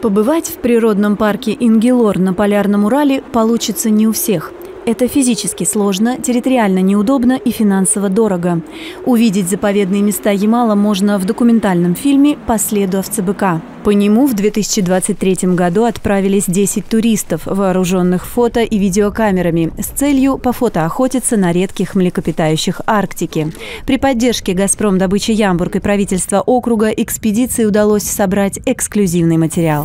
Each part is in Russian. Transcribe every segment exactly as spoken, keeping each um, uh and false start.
Побывать в природном парке Ингелор на Полярном Урале получится не у всех. Это физически сложно, территориально неудобно и финансово дорого. Увидеть заповедные места Ямала можно в документальном фильме «По следу ОвЦБК». По нему в две тысячи двадцать третьем году отправились десять туристов, вооруженных фото- и видеокамерами, с целью пофотоохотиться на редких млекопитающих Арктики. При поддержке «Газпром Добыча Ямбург» и правительства округа экспедиции удалось собрать эксклюзивный материал.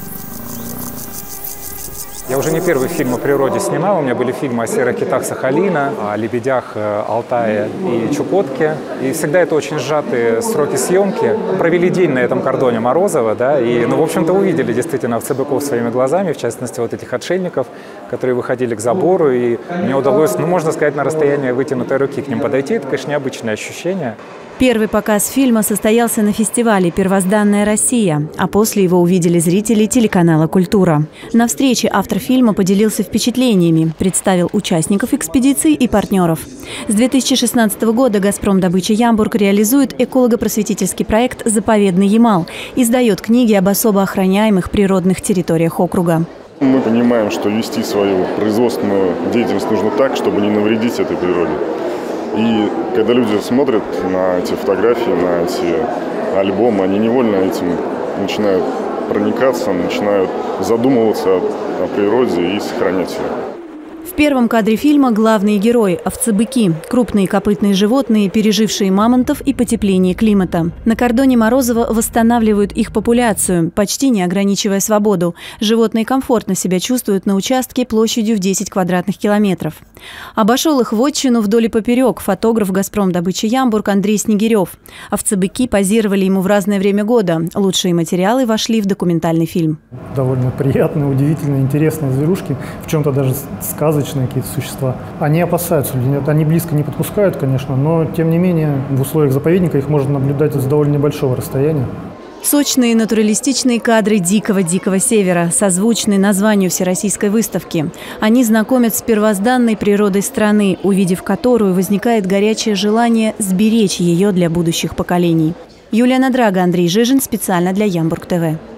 Я уже не первый фильм о природе снимал. У меня были фильмы о серых китах Сахалина, о лебедях Алтая и Чукотки. И всегда это очень сжатые сроки съемки. Провели день на этом кордоне Морозова, да, и, ну, в общем-то, увидели действительно ОвЦБКов своими глазами, в частности, вот этих отшельников, которые выходили к забору. И мне удалось, ну, можно сказать, на расстоянии вытянутой руки к ним подойти. Это, конечно, необычное ощущение. Первый показ фильма состоялся на фестивале «Первозданная Россия», а после его увидели зрители телеканала «Культура». На встрече автор фильма поделился впечатлениями, представил участников экспедиции и партнеров. С две тысячи шестнадцатого года «Газпром Добыча Ямбург» реализует эколого-просветительский проект «Заповедный Ямал» и издает книги об особо охраняемых природных территориях округа. Мы понимаем, что вести свою производственную деятельность нужно так, чтобы не навредить этой природе. И когда люди смотрят на эти фотографии, на эти альбомы, они невольно этим начинают проникаться, начинают задумываться о, о природе и сохранять ее. В первом кадре фильма главные герои – овцебыки – крупные копытные животные, пережившие мамонтов и потепление климата. На кордоне Морозова восстанавливают их популяцию, почти не ограничивая свободу. Животные комфортно себя чувствуют на участке площадью в десять квадратных километров. Обошел их вотчину вдоль и поперек фотограф «Газпром Добыча Ямбург» Андрей Снегирев. Овцебыки позировали ему в разное время года. Лучшие материалы вошли в документальный фильм. Довольно приятные, удивительные, интересные зверушки, в чем-то даже сказочные какие-то существа. Они опасаются, они близко не подпускают, конечно, но тем не менее в условиях заповедника их можно наблюдать с довольно небольшого расстояния. Сочные натуралистичные кадры дикого-дикого севера, созвучные названию всероссийской выставки. Они знакомят с первозданной природой страны, увидев которую возникает горячее желание сберечь ее для будущих поколений. Юлия Надрага, Андрей Жижин, специально для Ямбург ТВ.